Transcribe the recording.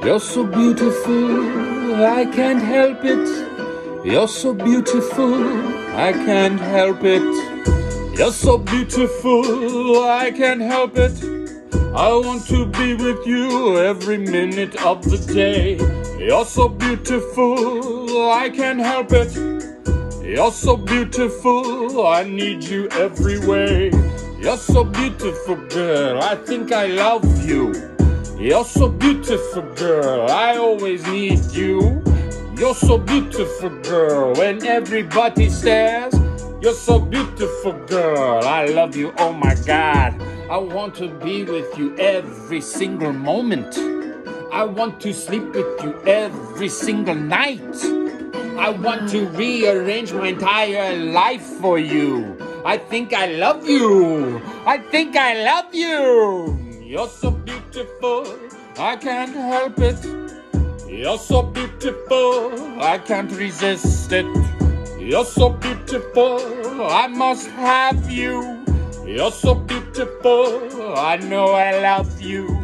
You're so beautiful, I can't help it. You're so beautiful, I can't help it. You're so beautiful, I can't help it. I want to be with you every minute of the day. You're so beautiful, I can't help it. You're so beautiful, I need you every way. You're so beautiful, girl, I think I love you. You're so beautiful, girl, I always need you. You're so beautiful, girl, when everybody stares. You're so beautiful, girl, I love you, oh my God. I want to be with you every single moment. I want to sleep with you every single night. I want to rearrange my entire life for you. I think I love you. I think I love you. You're so beautiful, I can't help it. You're so beautiful, I can't resist it. You're so beautiful, I must have you. You're so beautiful, I know I love you.